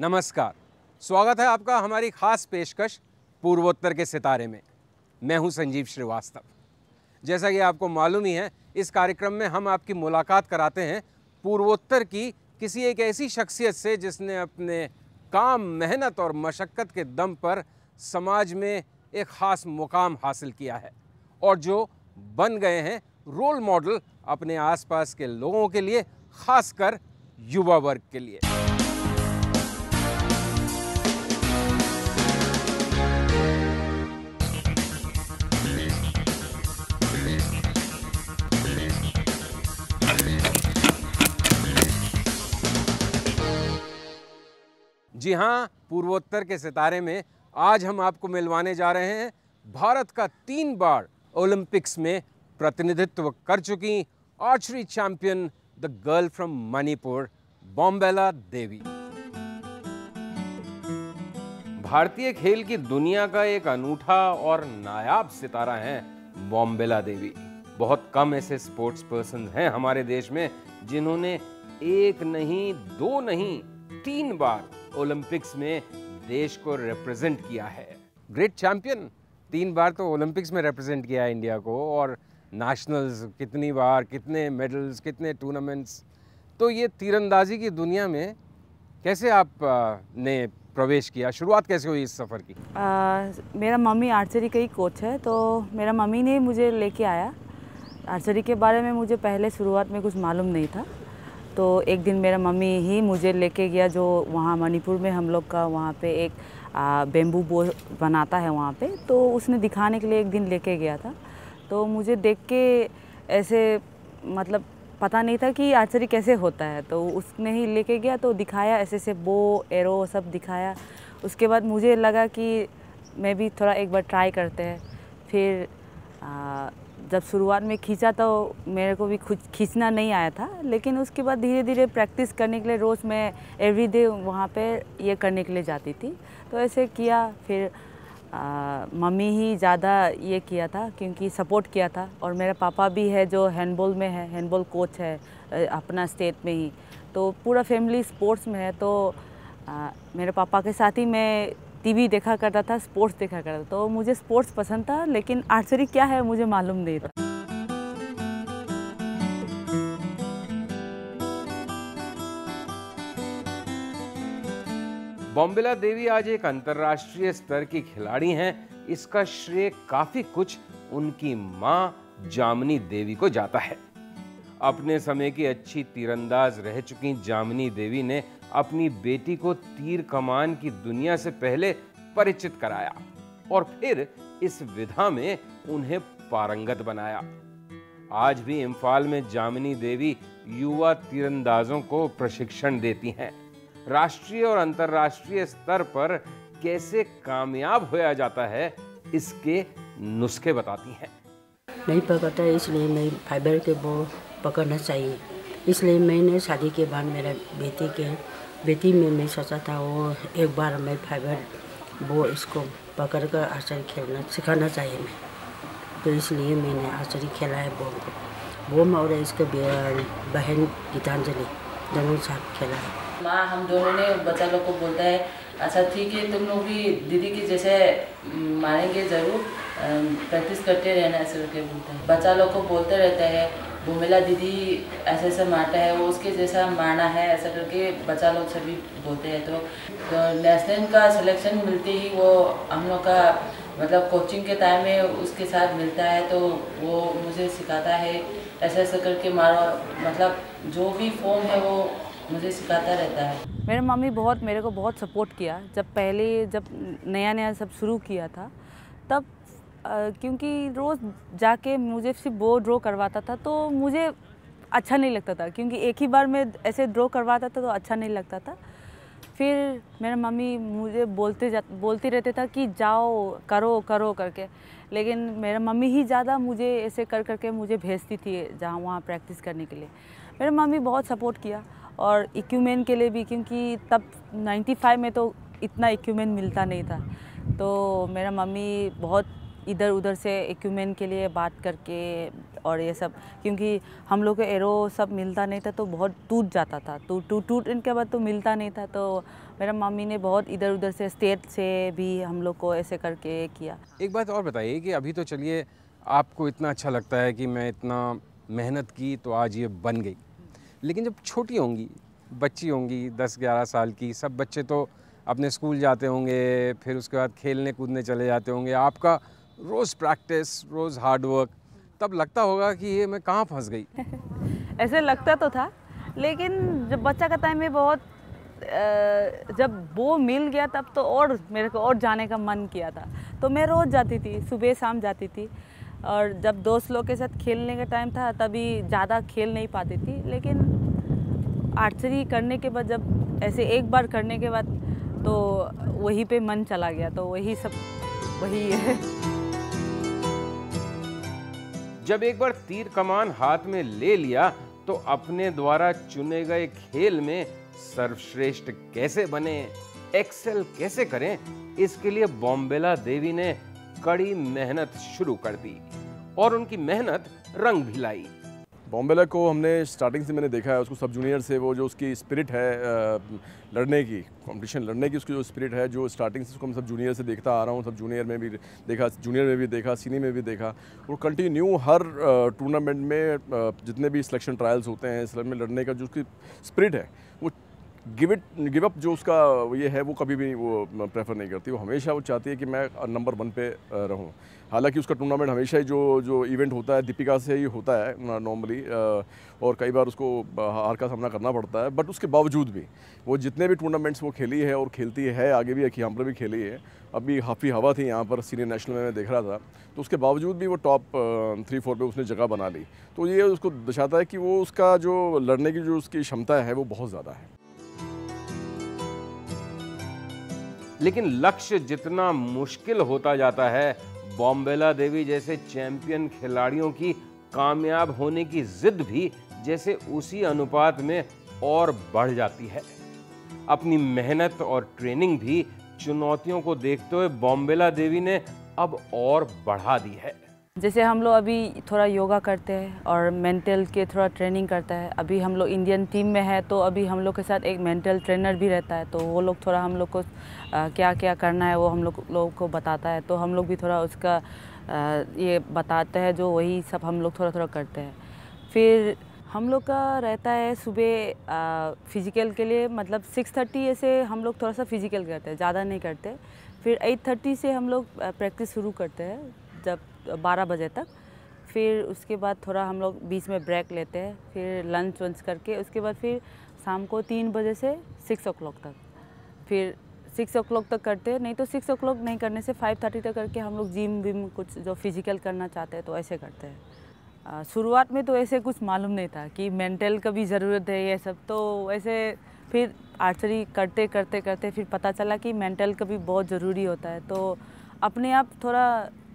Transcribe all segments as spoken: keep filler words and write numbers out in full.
नमस्कार, स्वागत है आपका हमारी खास पेशकश पूर्वोत्तर के सितारे में। मैं हूं संजीव श्रीवास्तव। जैसा कि आपको मालूम ही है, इस कार्यक्रम में हम आपकी मुलाकात कराते हैं पूर्वोत्तर की किसी एक ऐसी शख्सियत से जिसने अपने काम, मेहनत और मशक्क़त के दम पर समाज में एक ख़ास मुकाम हासिल किया है और जो बन गए हैं रोल मॉडल अपने आसपास के लोगों के लिए, ख़ासकर युवा वर्ग के लिए। जी हाँ, पूर्वोत्तर के सितारे में आज हम आपको मिलवाने जा रहे हैं भारत का तीन बार ओलंपिक्स में प्रतिनिधित्व कर चुकी archery champion, the girl from Manipur, Bombayla Devi. भारतीय खेल की दुनिया का एक अनूठा और नायाब सितारा हैं बॉम्बैला देवी। बहुत कम ऐसे स्पोर्ट्स पर्सन हैं हमारे देश में जिन्होंने एक नहीं, दो नहीं, तीन बार ओलंपिक्स में देश को रिप्रेजेंट किया है। ग्रेट चैंपियन, तीन बार तो ओलंपिक्स में रिप्रेजेंट किया है इंडिया को, और नेशनल्स कितनी बार, कितने मेडल्स, कितने टूर्नामेंट्स। तो ये तीरंदाजी की दुनिया में कैसे आप आ, ने प्रवेश किया, शुरुआत कैसे हुई इस सफ़र की? आ, मेरा मम्मी आर्चरी का ही कोच है, तो मेरा मम्मी ने मुझे लेके आया। आर्चरी के बारे में मुझे पहले शुरुआत में कुछ मालूम नहीं था, तो एक दिन मेरा मम्मी ही मुझे लेके गया, जो वहाँ मणिपुर में हम लोग का वहाँ पे एक बेम्बू बो बनाता है वहाँ पे, तो उसने दिखाने के लिए एक दिन लेके गया था। तो मुझे देख के ऐसे मतलब पता नहीं था कि आर्चरी कैसे होता है, तो उसने ही लेके गया, तो दिखाया ऐसे से बो, एरो सब दिखाया। उसके बाद मुझे लगा कि मैं भी थोड़ा एक बार ट्राई करते हैं। फिर आ, जब शुरुआत में खींचा तो मेरे को भी खुद खींचना नहीं आया था, लेकिन उसके बाद धीरे धीरे प्रैक्टिस करने के लिए रोज़ मैं एवरीडे वहाँ पे ये करने के लिए जाती थी। तो ऐसे किया। फिर आ, मम्मी ही ज़्यादा ये किया था क्योंकि सपोर्ट किया था, और मेरा पापा भी है जो हैंडबॉल में है, हैंडबॉल कोच है अपना स्टेट में ही, तो पूरा फैमिली स्पोर्ट्स में है। तो आ, मेरे पापा के साथ ही मैं टीवी देखा करता था, स्पोर्ट्स देखा करता था, तो मुझे स्पोर्ट्स पसंद था, लेकिन आर्चरी क्या है मुझे मालूम नहीं था। बॉम्बैला देवी आज एक अंतर्राष्ट्रीय स्तर की खिलाड़ी हैं। इसका श्रेय काफी कुछ उनकी मां जामनी देवी को जाता है। अपने समय की अच्छी तीरंदाज रह चुकी जामनी देवी ने अपनी बेटी को तीर कमान की दुनिया से पहले परिचित कराया और फिर इस विधा में उन्हें पारंगत बनाया। आज भी इम्फाल में जामनी देवी युवा तीरंदाजों को प्रशिक्षण देती हैं। राष्ट्रीय और अंतर्राष्ट्रीय स्तर पर कैसे कामयाब होया जाता है, इसके नुस्खे बताती हैं। नहीं पकड़ता है, इसलिए मैं फाइबर के बॉल पकड़ना चाहिए। इसलिए मैंने शादी के बाद मेरा बेटी के बेटी में मैं सोचा था वो एक बार मैं फाइबर वो इसको पकड़ कर आर्चरी खेलना सिखाना चाहिए मैं, तो इसलिए मैंने आर्चरी खेला है बॉल को। वो और इसके बहन गीतांजलि दोनों साथ खेला है। माँ हम दोनों ने बच्चा लोग को बोलता है, अच्छा ठीक है तुम लोग भी दीदी के जैसे मारेंगे ज़रूर, प्रैक्टिस करते रहना ऐसे करके बोलते हैं। बच्चा लोग को बोलते रहता है बॉम्बैला दीदी ऐसे ऐसे मारता है, वो उसके जैसा मारना है, ऐसा करके बच्चा लोग सभी बोलते हैं। तो, तो नेशनल का सिलेक्शन मिलते ही वो हम लोग का मतलब कोचिंग के टाइम में उसके साथ मिलता है, तो वो मुझे सिखाता है ऐसे ऐसे करके मारो, मतलब जो भी फॉर्म है वो मुझे सिखाता रहता है। मेरे मम्मी बहुत मेरे को बहुत सपोर्ट किया। जब पहले जब नया नया सब शुरू किया था तब आ, क्योंकि रोज़ जाके मुझे सिर्फ वो ड्रॉ करवाता था, तो मुझे अच्छा नहीं लगता था, क्योंकि एक ही बार में ऐसे ड्रॉ करवाता था तो अच्छा नहीं लगता था। फिर मेरा मम्मी मुझे बोलते जा बोलते रहते था कि जाओ करो करो करके, लेकिन मेरा मम्मी ही ज़्यादा मुझे ऐसे कर करके मुझे भेजती थी जहाँ वहाँ प्रैक्टिस करने के लिए। मेरा मम्मी बहुत सपोर्ट किया, और इक्विपमेंट के लिए भी, क्योंकि तब पचानवे में तो इतना इक्विपमेंट मिलता नहीं था, तो मेरा मम्मी बहुत इधर उधर से इक्विपमेंट के लिए बात करके और ये सब, क्योंकि हम लोग को एरो सब मिलता नहीं था तो बहुत टूट जाता था, तो टूट टूट इनके बाद तो मिलता नहीं था। तो मेरा मम्मी ने बहुत इधर उधर से स्टेट से भी हम लोग को ऐसे करके किया। एक बात और बताइए कि अभी तो चलिए आपको इतना अच्छा लगता है कि मैं इतना मेहनत की तो आज ये बन गई, लेकिन जब छोटी होंगी, बच्ची होंगी दस ग्यारह साल की, सब बच्चे तो अपने स्कूल जाते होंगे, फिर उसके बाद खेलने कूदने चले जाते होंगे, आपका रोज़ प्रैक्टिस, रोज़ हार्ड वर्क, तब लगता होगा कि ये मैं कहाँ फंस गई। ऐसे लगता तो था, लेकिन जब बच्चा का टाइम में बहुत जब वो मिल गया तब तो और मेरे को और जाने का मन किया था। तो मैं रोज़ जाती थी, सुबह शाम जाती थी, और जब दोस्त लोग के साथ खेलने का टाइम था तभी ज़्यादा खेल नहीं पाती थी। लेकिन आर्चरी करने के बाद, जब ऐसे एक बार करने के बाद, तो वहीं पे मन चला गया, तो वही सब वही है। जब एक बार तीर कमान हाथ में ले लिया तो अपने द्वारा चुने गए खेल में सर्वश्रेष्ठ कैसे बने, एक्सेल कैसे करें, इसके लिए बॉम्बेला देवी ने कड़ी मेहनत शुरू कर दी और उनकी मेहनत रंग भी लाई। बॉम्बेला को हमने स्टार्टिंग से मैंने देखा है, उसको सब जूनियर से वो जो उसकी स्पिरिट है लड़ने की, कंपटीशन लड़ने की, उसकी जो स्पिरिट है, जो स्टार्टिंग से उसको मैं सब जूनियर से देखता आ रहा हूँ, सब जूनियर में भी देखा, जूनियर में भी देखा, सीनियर में भी देखा, वो कंटिन्यू हर टूर्नामेंट में जितने भी सिलेक्शन ट्रायल्स होते हैं इस में लड़ने का जो उसकी स्पिरिट है, वो गिव इट गिव अप जो उसका ये है वो कभी भी वो प्रेफर नहीं करती। वो हमेशा वो चाहती है कि मैं नंबर वन पे रहूं। हालांकि उसका टूर्नामेंट हमेशा ही जो जो इवेंट होता है दीपिका से ही होता है नॉर्मली, और कई बार उसको हार का सामना करना पड़ता है, बट उसके बावजूद भी वो जितने भी टूर्नामेंट्स वो खेली है और खेलती है, आगे भी यहाँ पर भी खेली है, अभी काफ़ी हवा थी यहाँ पर सीनियर नेशनल में मैं देख रहा था, तो उसके बावजूद भी वो टॉप थ्री फोर पे उसने जगह बना ली। तो ये उसको दर्शाता है कि वो उसका जो लड़ने की जो उसकी क्षमता है वो बहुत ज़्यादा है। लेकिन लक्ष्य जितना मुश्किल होता जाता है, बॉम्बेला देवी जैसे चैंपियन खिलाड़ियों की कामयाब होने की जिद भी जैसे उसी अनुपात में और बढ़ जाती है। अपनी मेहनत और ट्रेनिंग भी चुनौतियों को देखते हुए बॉम्बेला देवी ने अब और बढ़ा दी है। जैसे हम लोग अभी थोड़ा योगा करते हैं और मेंटल के थोड़ा ट्रेनिंग करता है। अभी हम लोग इंडियन टीम में है तो अभी हम लोग के साथ एक मेंटल ट्रेनर भी रहता है, तो वो लोग थोड़ा हम लोग को आ, क्या क्या करना है वो हम लोग लोगों को बताता है, तो हम लोग भी थोड़ा उसका आ, ये बताते हैं, जो वही सब हम लोग थोड़ा थोड़ा करते हैं। फिर हम लोग का रहता है सुबह फिज़िकल के लिए, मतलब सिक्स थर्टी ऐसे हम लोग थोड़ा सा फिज़िकल करते हैं, ज़्यादा नहीं करते। फिर एट थर्टी से हम लोग प्रैक्टिस शुरू करते हैं, जब बारह बजे तक। फिर उसके बाद थोड़ा हम लोग बीच में ब्रेक लेते हैं, फिर लंच वंच करके उसके बाद फिर शाम को तीन बजे से सिक्स ओ क्लॉक तक, फिर सिक्स ओ क्लॉक तक करते हैं। नहीं तो सिक्स ओ क्लॉक नहीं करने से फाइव थर्टी तक करके हम लोग जिम विम कुछ जो फिज़िकल करना चाहते हैं तो ऐसे करते हैं। शुरुआत में तो ऐसे कुछ मालूम नहीं था कि मेंटल का भी ज़रूरत है ये सब, तो ऐसे फिर आर्चरी करते करते करते फिर पता चला कि मेंटल का भी बहुत ज़रूरी होता है। तो अपने आप थोड़ा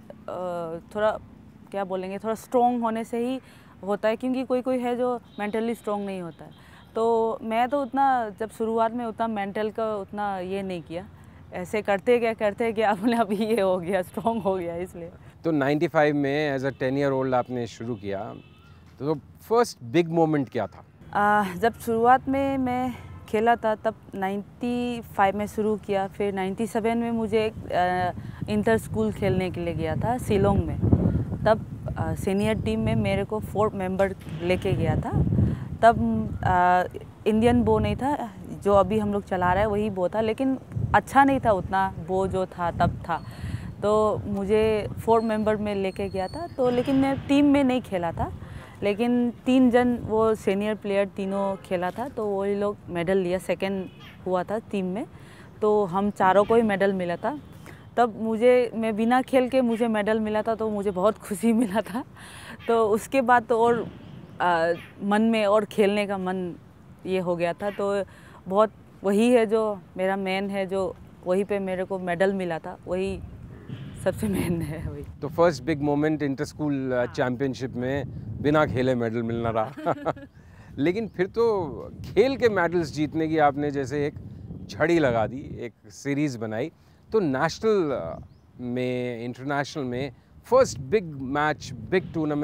थोड़ा क्या बोलेंगे, थोड़ा स्ट्रॉन्ग होने से ही होता है, क्योंकि कोई कोई है जो मेंटली स्ट्रॉन्ग नहीं होता है। तो मैं तो उतना जब शुरुआत में उतना मेंटल का उतना ये नहीं किया, ऐसे करते क्या करते क्या अपने आप ही ये हो गया, स्ट्रॉन्ग हो गया। इसलिए तो नाइन्टी फाइव में as a ten year old आपने शुरू किया, तो फर्स्ट बिग मोमेंट क्या था? आ, जब शुरुआत में मैं खेला था तब नाइन्टी फाइव में शुरू किया। फिर नाइन्टी सेवन में मुझे एक इंटर स्कूल खेलने के लिए गया था शिलोंग में। तब सीनियर टीम में मेरे को फोर्थ मेंबर लेके गया था। तब आ, इंडियन बो नहीं था, जो अभी हम लोग चला रहे हैं वही बो था, लेकिन अच्छा नहीं था उतना, बो जो था तब था। तो मुझे फोर्थ मेंबर में लेके गया था, तो लेकिन मैं टीम में नहीं खेला था, लेकिन तीन जन वो सीनियर प्लेयर तीनों खेला था, तो वही लोग मेडल लिया, सेकंड हुआ था टीम में। तो हम चारों को ही मेडल मिला था। तब मुझे, मैं बिना खेल के मुझे मेडल मिला था, तो मुझे बहुत खुशी मिला था। तो उसके बाद तो और आ, मन में और खेलने का मन ये हो गया था। तो बहुत वही है जो मेरा मेन है, जो वहीं पे मेरे को मेडल मिला था, वही सबसे मेन है वही। तो first big moment inter school championship में बिना खेले मेडल मिलना रहा। लेकिन फिर तो खेल के मेडल्स जीतने की आपने जैसे एक झड़ी लगा दी, एक सीरीज़ बनाई। तो नेशनल में, इंटरनेशनल में first big match, big tournament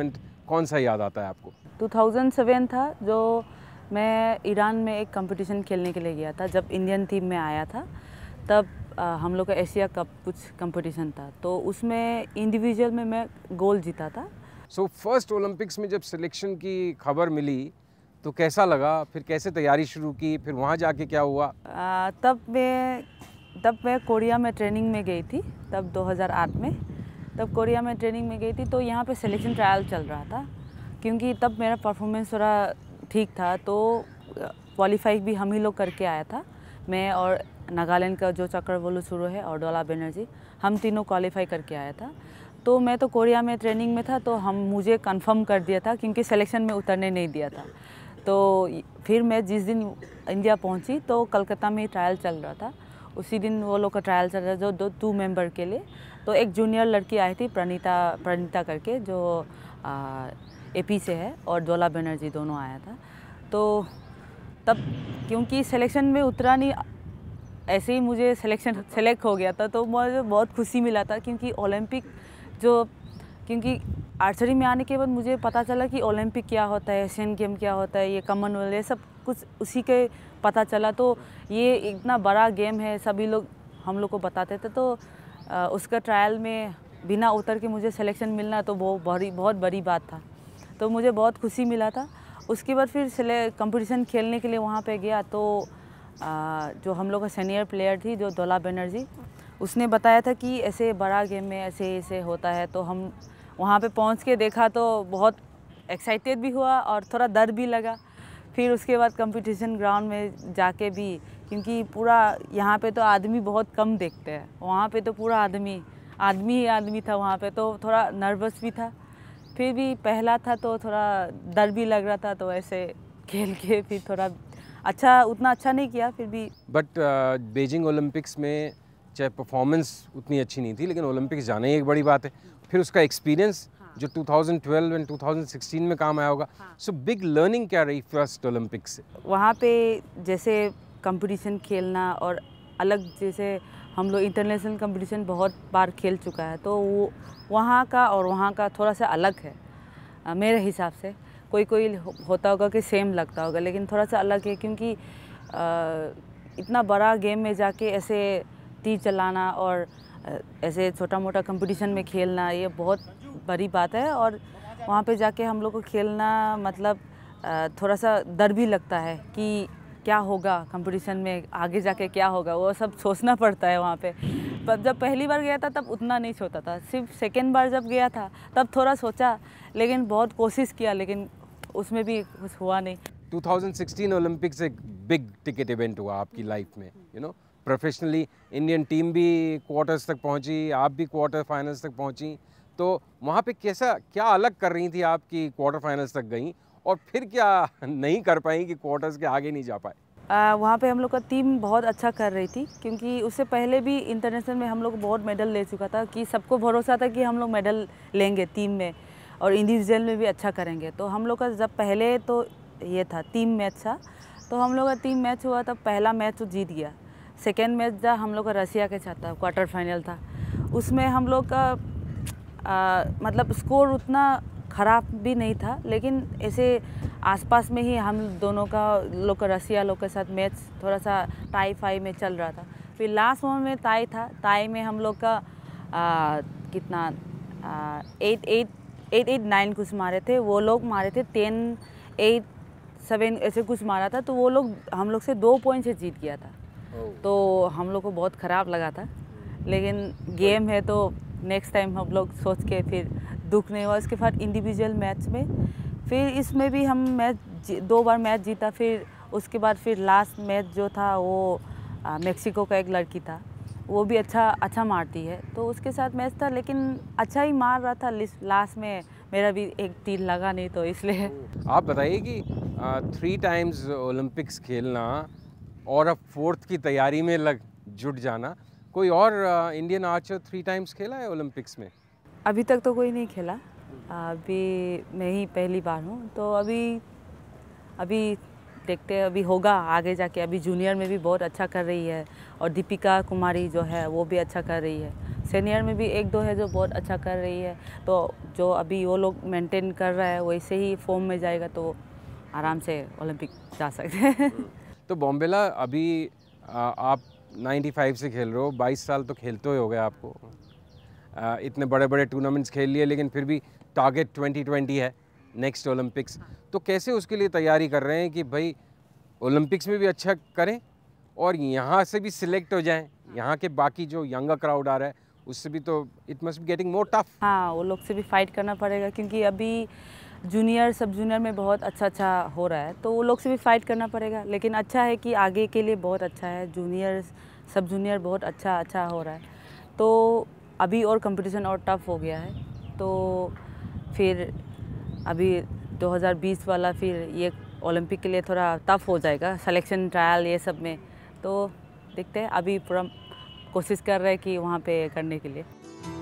कौन सा याद आता है आपको? दो हज़ार सात था जो मैं ईरान में एक कंपटीशन खेलने के लिए गया था। जब इंडियन टीम में आया था तब आ, हम लोग का एशिया कप कुछ कंपटीशन था, तो उसमें इंडिविजुअल में मैं गोल्ड जीता था। सो फर्स्ट ओलंपिक्स में जब सिलेक्शन की खबर मिली तो कैसा लगा? फिर कैसे तैयारी शुरू की? फिर वहाँ जाके क्या हुआ? आ, तब मैं तब मैं कोरिया में ट्रेनिंग में गई थी। तब दो हज़ार आठ में तब कोरिया में ट्रेनिंग में गई थी, तो यहाँ पे सिलेक्शन ट्रायल चल रहा था। क्योंकि तब मेरा परफॉर्मेंस थोड़ा ठीक था, तो क्वालिफाई भी हम ही लोग करके आया था। मैं और नागालैंड का जो चक्रवोलू शुरू है और डोला बनर्जी, हम तीनों क्वालिफाई करके आया था। तो मैं तो कोरिया में ट्रेनिंग में था, तो हम मुझे कंफर्म कर दिया था क्योंकि सिलेक्शन में उतरने नहीं दिया था। तो फिर मैं जिस दिन इंडिया पहुंची तो कलकत्ता में ही ट्रायल चल रहा था। उसी दिन वो लोग का ट्रायल चल रहा था जो दो टू मेंबर के लिए। तो एक जूनियर लड़की आई थी प्रणीता प्रणीता करके, जो एपी से है, और डोला बनर्जी दोनों आया था। तो तब क्योंकि सिलेक्शन में उतरा नहीं, ऐसे ही मुझे सिलेक्शन सेलेक्ट हो गया था, तो मुझे बहुत खुशी मिला था। क्योंकि ओलंपिक जो क्योंकि आर्चरी में आने के बाद मुझे पता चला कि ओलंपिक क्या होता है, एशियन गेम क्या होता है, ये कॉमनवेल्थ, ये सब कुछ उसी के पता चला। तो ये इतना बड़ा गेम है, सभी लोग हम लोग को बताते थे। तो आ, उसका ट्रायल में बिना उतर के मुझे सिलेक्शन मिलना तो वो बड़ी बहुत बड़ी बात था, तो मुझे बहुत खुशी मिला था। उसके बाद फिर कंपटीशन खेलने के लिए वहाँ पे गया, तो आ, जो हम लोग का सीनियर प्लेयर थी जो डोला बनर्जी, उसने बताया था कि ऐसे बड़ा गेम में ऐसे ऐसे होता है। तो हम वहाँ पे पहुँच के देखा तो बहुत एक्साइटेड भी हुआ और थोड़ा डर भी लगा। फिर उसके बाद कंपटीशन ग्राउंड में जाके भी, क्योंकि पूरा यहाँ पे तो आदमी बहुत कम देखते हैं, वहाँ पे तो पूरा आदमी आदमी ही आदमी था वहाँ पे, तो थोड़ा नर्वस भी था। फिर भी पहला था तो थोड़ा डर भी लग रहा था, तो ऐसे खेल के फिर थोड़ा अच्छा, उतना अच्छा नहीं किया फिर भी। बट बीजिंग ओलंपिक्स में चाहे परफॉर्मेंस उतनी अच्छी नहीं थी, लेकिन ओलंपिक्स जाना ही एक बड़ी बात है। फिर उसका एक्सपीरियंस जो दो हज़ार बारह एंड दो हज़ार सोलह में काम आया होगा। सो बिग लर्निंग क्या रही फर्स्ट ओलंपिक्स से? वहाँ पे जैसे कंपटीशन खेलना और अलग, जैसे हम लोग इंटरनेशनल कंपटीशन बहुत बार खेल चुका है, तो वो वहाँ का और वहाँ का थोड़ा सा अलग है आ, मेरे हिसाब से। कोई कोई होता होगा कि सेम लगता होगा, लेकिन थोड़ा सा अलग है। क्योंकि आ, इतना बड़ा गेम में जाके ऐसे तीर चलाना और ऐसे छोटा मोटा कंपटीशन में खेलना, ये बहुत बड़ी बात है। और वहाँ पे जाके हम लोग को खेलना मतलब थोड़ा सा डर भी लगता है कि क्या होगा कंपटीशन में, आगे जाके क्या होगा, वो सब सोचना पड़ता है वहाँ पे। पर जब पहली बार गया था तब उतना नहीं सोचा था, सिर्फ सेकेंड बार जब गया था तब थोड़ा सोचा, लेकिन बहुत कोशिश किया, लेकिन उसमें भी कुछ हुआ नहीं। दो हज़ार सोलह ओलंपिक्स एक बिग टिकट इवेंट हुआ आपकी लाइफ में, you know professionally. Indian team भी क्वार्टर्स तक पहुंची, आप भी क्वार्टर फाइनल्स तक पहुंची। तो वहाँ पे कैसा, क्या अलग कर रही थी आपकी क्वार्टर फाइनल्स तक गई, और फिर क्या नहीं कर पाई कि क्वार्टर्स के आगे नहीं जा पाए? वहाँ पे हम लोग का टीम बहुत अच्छा कर रही थी, क्योंकि उससे पहले भी इंटरनेशनल में हम लोग बहुत मेडल ले चुका था, कि सबको भरोसा था कि हम लोग मेडल लेंगे टीम में और इंडिविजुअल में भी अच्छा करेंगे। तो हम लोग का जब पहले तो ये था टीम मैच था, तो हम लोग का टीम मैच हुआ, तब पहला मैच तो जीत गया। सेकेंड मैच जब हम लोग का रसिया के साथ था, क्वार्टर फाइनल था, उसमें हम लोग का आ, मतलब स्कोर उतना ख़राब भी नहीं था, लेकिन ऐसे आसपास में ही हम दोनों का लोग का रसिया लोग के साथ मैच थोड़ा सा टाई फाई में चल रहा था। फिर लास्ट मोमेंट में टाई था, टाई में हम लोग का आ, कितना आ, eight eight eight eight nine कुछ मारे थे, वो लोग मारे थे टेन एट सेवन ऐसे कुछ मारा था, तो वो लोग हम लोग से दो पॉइंट से जीत गया था। तो हम लोग को बहुत ख़राब लगा था, लेकिन गेम है तो नेक्स्ट टाइम हम लोग सोच के फिर दुख नहीं हुआ। उसके बाद इंडिविजुअल मैच में फिर इसमें भी हम मैच दो बार मैच जीता। फिर उसके बाद फिर लास्ट मैच जो था वो मेक्सिको का एक लड़की था, वो भी अच्छा अच्छा मारती है, तो उसके साथ मैच था, लेकिन अच्छा ही मार रहा था। लास्ट में मेरा भी एक तीर लगा नहीं, तो इसलिए। आप बताइए कि थ्री टाइम्स ओलंपिक्स खेलना और अब फोर्थ की तैयारी में लग जुट जाना, कोई और इंडियन आर्चर थ्री टाइम्स खेला है ओलंपिक्स में? अभी तक तो कोई नहीं खेला, अभी मैं ही पहली बार हूँ। तो अभी अभी देखते हैं, अभी होगा आगे जाके। अभी जूनियर में भी बहुत अच्छा कर रही है, और दीपिका कुमारी जो है वो भी अच्छा कर रही है। सीनियर में भी एक दो है जो बहुत अच्छा कर रही है, तो जो अभी वो लोग मेंटेन कर रहा है वैसे ही फॉर्म में जाएगा तो आराम से ओलंपिक जा सकते हैं। तो बॉम्बेला अभी आ, आप पचानवे से खेल रहे हो, बाईस साल तो खेलते ही हो गए आपको। आ, इतने बड़े बड़े टूर्नामेंट्स खेल लिए, लेकिन फिर भी टारगेट ट्वेंटी ट्वेंटी है, नेक्स्ट ओलंपिक्स। तो कैसे उसके लिए तैयारी कर रहे हैं कि भाई ओलंपिक्स में भी अच्छा करें और यहाँ से भी सिलेक्ट हो जाएं? यहाँ के बाकी जो यंगर क्राउड आ रहा है उससे भी तो it must be getting more tough. हाँ, वो लोग से भी फाइट करना पड़ेगा क्योंकि अभी जूनियर सब जूनियर में बहुत अच्छा अच्छा हो रहा है, तो वो लोग से भी फाइट करना पड़ेगा। लेकिन अच्छा है कि आगे के लिए बहुत अच्छा है, जूनियर सब जूनियर बहुत अच्छा अच्छा हो रहा है, तो अभी और कंपटीशन और टफ हो गया है। तो फिर अभी दो हज़ार बीस वाला फिर ये ओलंपिक के लिए थोड़ा टफ हो जाएगा, सिलेक्शन ट्रायल ये सब में। तो देखते हैं, अभी पूरा कोशिश कर रहे हैं कि वहाँ पे करने के लिए।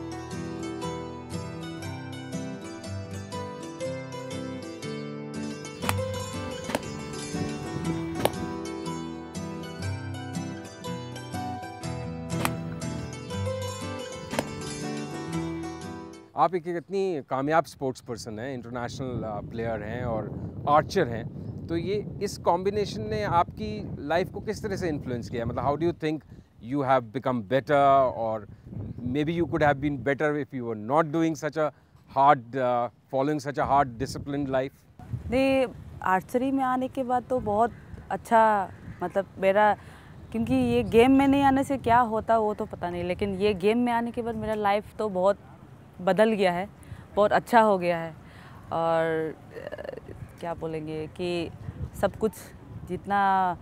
आप एक इतनी कामयाब स्पोर्ट्स पर्सन हैं, इंटरनेशनल प्लेयर हैं और आर्चर हैं, तो ये इस कॉम्बिनेशन ने आपकी लाइफ को किस तरह से इन्फ्लुएंस किया? मतलब how do you think you have become better, और maybe you could have been better if you were not doing such a hard following such a hard disciplined life? नहीं, archery में आने के बाद तो बहुत अच्छा, मतलब मेरा, क्योंकि ये गेम में नहीं आने से क्या होता वो तो पता नहीं, लेकिन ये गेम में आने के बाद मेरा लाइफ तो बहुत बदल गया है, बहुत अच्छा हो गया है। और क्या बोलेंगे कि सब कुछ जितना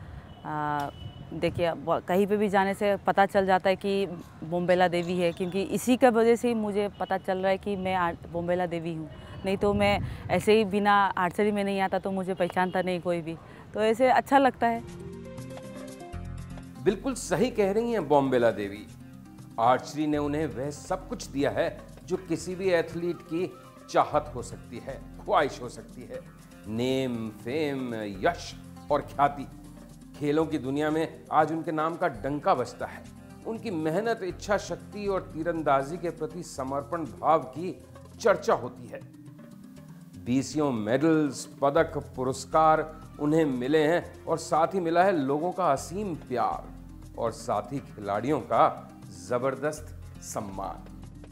देखिए कहीं पे भी जाने से पता चल जाता है कि बोम्बैला देवी है, क्योंकि इसी का वजह से ही मुझे पता चल रहा है कि मैं बोम्बैला देवी हूँ। नहीं तो मैं ऐसे ही बिना आर्चरी में नहीं आता तो मुझे पहचानता नहीं कोई भी, तो ऐसे अच्छा लगता है। बिल्कुल सही कह रही हैं बॉम्बैला देवी। आर्चरी ने उन्हें वह सब कुछ दिया है जो किसी भी एथलीट की चाहत हो सकती है, ख्वाहिश हो सकती है। नेम, फेम, यश और ख्याति। खेलों की दुनिया में आज उनके नाम का डंका बजता है। उनकी मेहनत, इच्छा शक्ति और तीरंदाजी के प्रति समर्पण भाव की चर्चा होती है। बीसियों मेडल्स, पदक, पुरस्कार उन्हें मिले हैं और साथ ही मिला है लोगों का असीम प्यार और साथ ही खिलाड़ियों का जबरदस्त सम्मान।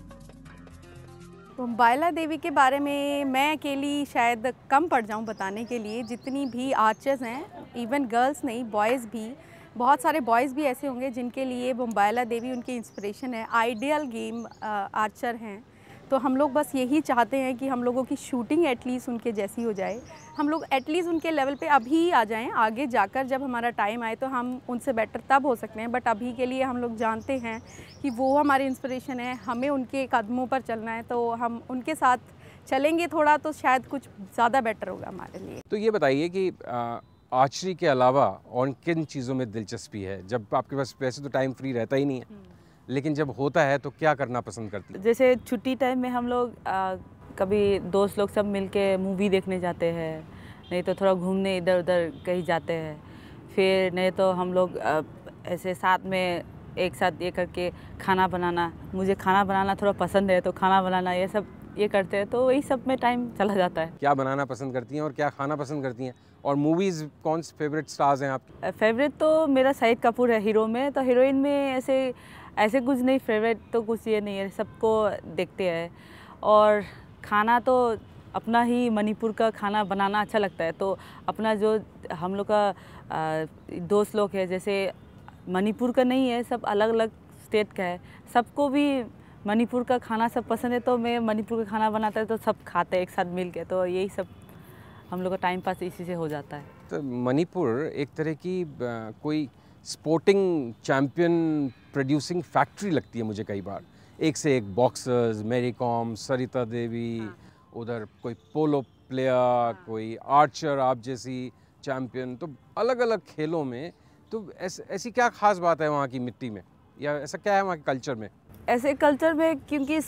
बॉम्बाइला देवी के बारे में मैं अकेली शायद कम पड़ जाऊं बताने के लिए। जितनी भी आर्चर्स हैं, इवन गर्ल्स नहीं, बॉयज़ भी, बहुत सारे बॉयज़ भी ऐसे होंगे जिनके लिए बॉम्बाइला देवी उनकी इंस्पिरेशन है, आइडियल गेम आर्चर हैं। तो हम लोग बस यही चाहते हैं कि हम लोगों की शूटिंग एटलीस्ट उनके जैसी हो जाए, हम लोग एटलीस्ट उनके लेवल पे अभी आ जाएं। आगे जाकर जब हमारा टाइम आए तो हम उनसे बेटर तब हो सकते हैं, बट अभी के लिए हम लोग जानते हैं कि वो हमारी इंस्पिरेशन है, हमें उनके कदमों पर चलना है, तो हम उनके साथ चलेंगे थोड़ा तो शायद कुछ ज़्यादा बेटर होगा हमारे लिए। तो ये बताइए कि आर्चरी के अलावा और किन चीज़ों में दिलचस्पी है? जब आपके पास वैसे तो टाइम फ्री रहता ही नहीं है, लेकिन जब होता है तो क्या करना पसंद करती है? जैसे छुट्टी टाइम में हम लोग आ, कभी दोस्त लोग सब मिलके मूवी देखने जाते हैं, नहीं तो थोड़ा घूमने इधर उधर कहीं जाते हैं। फिर नहीं तो हम लोग आ, ऐसे साथ में एक साथ ये करके खाना बनाना, मुझे खाना बनाना थोड़ा पसंद है, तो खाना बनाना ये सब ये करते हैं, तो वही सब में टाइम चला जाता है। क्या बनाना पसंद करती हैं और क्या खाना पसंद करती हैं? और मूवीज़ कौन से फेवरेट स्टार्स हैं आपके? फेवरेट तो मेरा शाहिद कपूर है हीरो में, तो हीरोइन में ऐसे ऐसे कुछ नहीं, फेवरेट तो कुछ ये नहीं है, सबको देखते हैं। और खाना तो अपना ही मणिपुर का खाना बनाना अच्छा लगता है। तो अपना जो हम लोग का आ, दोस्त लोग है, जैसे मणिपुर का नहीं है, सब अलग अलग स्टेट का है, सबको भी मणिपुर का खाना सब पसंद है, तो मैं मणिपुर का खाना बनाता है तो सब खाते हैं एक साथ मिल के, तो यही सब हम लोग का टाइम पास इसी से हो जाता है। तो मणिपुर एक तरह की आ, कोई स्पोर्टिंग चैम्पियन प्रोड्यूसिंग फैक्ट्री लगती है मुझे कई बार। एक से एक बॉक्सर्स, मैरी कॉम, सरिता देवी, हाँ। उधर कोई पोलो प्लेयर, हाँ। कोई आर्चर आप जैसी चैम्पियन, तो अलग अलग खेलों में। तो ऐस, ऐसी क्या खास बात है वहाँ की मिट्टी में, या ऐसा क्या है वहाँ के कल्चर में? ऐसे कल्चर में क्योंकि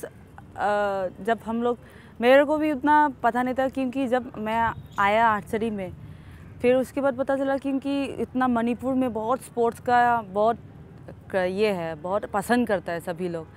जब हम लोग, मेरे को भी उतना पता नहीं था, क्योंकि जब मैं आया आर्चरी में फिर उसके बाद पता चला, क्योंकि इतना मणिपुर में बहुत स्पोर्ट्स का बहुत ये है, बहुत पसंद करता है सभी लोग।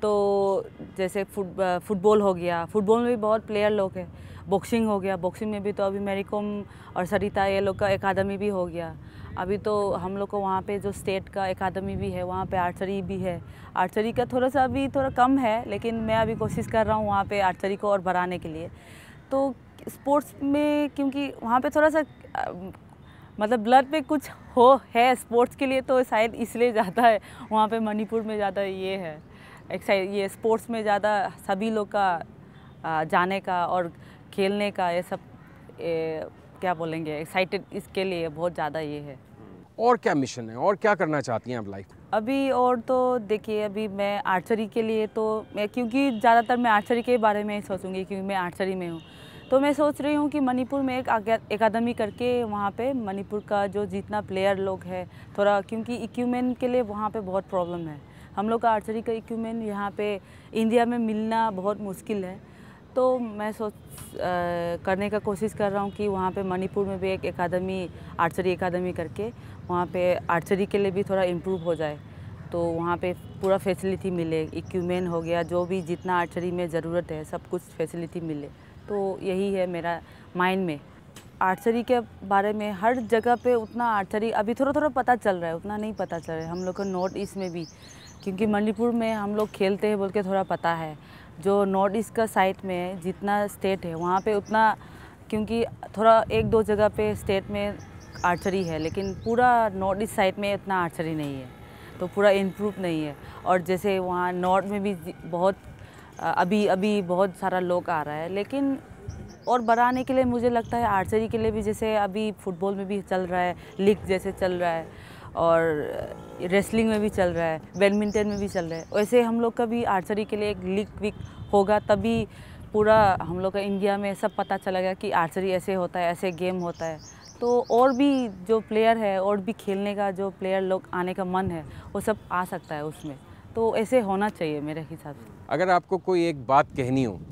तो जैसे फुट फुटबॉल हो गया, फुटबॉल में भी बहुत प्लेयर लोग हैं। बॉक्सिंग हो गया, बॉक्सिंग में भी तो अभी मैरी कॉम और सरिता ये लोग का एकेडमी भी हो गया। अभी तो हम लोग को वहाँ पे जो स्टेट का एकेडमी भी है, वहाँ पे आर्चरी भी है। आर्चरी का थोड़ा सा अभी थोड़ा कम है, लेकिन मैं अभी कोशिश कर रहा हूँ वहाँ पे आर्चरी को और बढ़ाने के लिए। तो स्पोर्ट्स में क्योंकि वहाँ पे थोड़ा सा आ, मतलब ब्लड पे कुछ हो है स्पोर्ट्स के लिए, तो शायद इसलिए ज़्यादा है वहाँ पे मणिपुर में ज़्यादा ये है एक्साइट, ये स्पोर्ट्स में ज़्यादा सभी लोग का आ, जाने का और खेलने का ये सब ए, क्या बोलेंगे एक्साइटेड इसके लिए बहुत ज़्यादा ये है। और क्या मिशन है और क्या करना चाहती हैं आप लाइफ? अभी और तो देखिए, अभी मैं आर्चरी के लिए तो मैं क्योंकि ज़्यादातर मैं आर्चरी के बारे में ही सोचूंगी क्योंकि मैं आर्चरी में हूँ। तो मैं सोच रही हूँ कि मणिपुर में एक एकेडमी करके वहाँ पे मणिपुर का जो जितना प्लेयर लोग है थोड़ा, क्योंकि इक्विपमेंट के लिए वहाँ पे बहुत प्रॉब्लम है। हम लोग का आर्चरी का इक्विपमेंट यहाँ पे इंडिया में मिलना बहुत मुश्किल है। तो मैं सोच आ, करने का कोशिश कर रहा हूँ कि वहाँ पे मणिपुर में भी एक एकेडमी, आर्चरी एकेडमी करके वहाँ पे आर्चरी के लिए भी थोड़ा इम्प्रूव हो जाए। तो वहाँ पे पूरा फैसिलिटी मिले, इक्विपमेंट हो गया, जो भी जितना आर्चरी में ज़रूरत है सब कुछ फैसिलिटी मिले। तो यही है मेरा माइंड में। आर्चरी के बारे में हर जगह पे उतना आर्चरी अभी थोड़ा थोड़ा पता चल रहा है, उतना नहीं पता चल रहा है हम लोग को नॉर्थ ईस्ट में भी, क्योंकि मणिपुर में हम लोग खेलते हैं बोल के थोड़ा पता है। जो नॉर्थ ईस्ट का साइड में जितना स्टेट है वहाँ पे उतना, क्योंकि थोड़ा एक दो जगह पे स्टेट में आर्चरी है, लेकिन पूरा नॉर्थ ईस्ट साइड में उतना आर्चरी नहीं है, तो पूरा इम्प्रूव नहीं है। और जैसे वहाँ नॉर्थ में भी बहुत अभी अभी बहुत सारा लोग आ रहा है, लेकिन और बढ़ाने के लिए मुझे लगता है आर्चरी के लिए भी, जैसे अभी फुटबॉल में भी चल रहा है लीग जैसे चल रहा है, और रेसलिंग में भी चल रहा है, बैडमिंटन में भी चल रहा है, वैसे हम लोग का भी आर्चरी के लिए एक लीग वीक होगा, तभी पूरा हम लोग का इंडिया में सब पता चलेगा कि आर्चरी ऐसे होता है, ऐसे गेम होता है। तो और भी जो प्लेयर है और भी खेलने का जो प्लेयर लोग आने का मन है वो सब आ सकता है उसमें। तो ऐसे होना चाहिए मेरे हिसाब से। अगर आपको कोई एक बात कहनी हो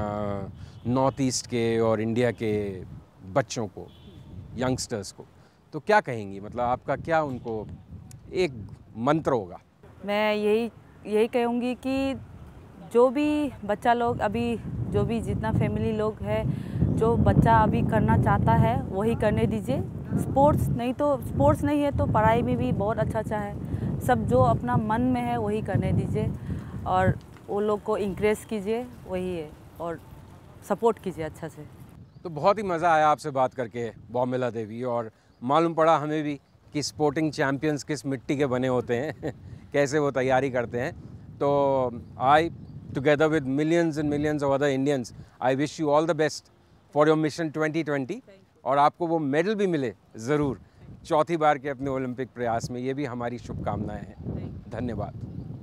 नॉर्थ ईस्ट के और इंडिया के बच्चों को, यंगस्टर्स को, तो क्या कहेंगी? मतलब आपका क्या उनको एक मंत्र होगा? मैं यही यही कहूँगी कि जो भी बच्चा लोग अभी, जो भी जितना फैमिली लोग है, जो बच्चा अभी करना चाहता है वही करने दीजिए। स्पोर्ट्स नहीं तो स्पोर्ट्स नहीं है तो पढ़ाई में भी बहुत अच्छा अच्छा है। सब जो अपना मन में है वही करने दीजिए और वो लोग को इंकरेज कीजिए, वही है, और सपोर्ट कीजिए अच्छा से। तो बहुत ही मज़ा आया आपसे बात करके बॉम्बेला देवी, और मालूम पड़ा हमें भी कि स्पोर्टिंग चैम्पियंस किस मिट्टी के बने होते हैं कैसे वो तैयारी करते हैं। तो I together with millions and millions of other Indians, I wish you all the best for your mission twenty twenty, और आपको वो मेडल भी मिले ज़रूर चौथी बार के अपने ओलंपिक प्रयास में। ये भी हमारी शुभकामनाएं हैं। धन्यवाद।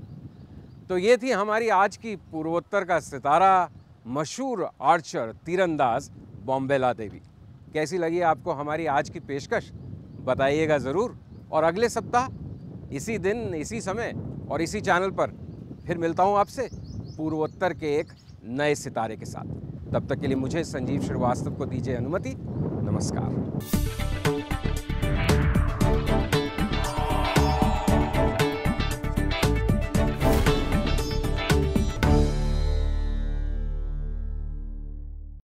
तो ये थी हमारी आज की पूर्वोत्तर का सितारा, मशहूर आर्चर तीरंदाज बॉम्बेला देवी। कैसी लगी आपको हमारी आज की पेशकश? बताइएगा ज़रूर। और अगले सप्ताह इसी दिन, इसी समय और इसी चैनल पर फिर मिलता हूँ आपसे पूर्वोत्तर के एक नए सितारे के साथ। तब तक के लिए मुझे, संजीव श्रीवास्तव को दीजिए अनुमति। नमस्कार।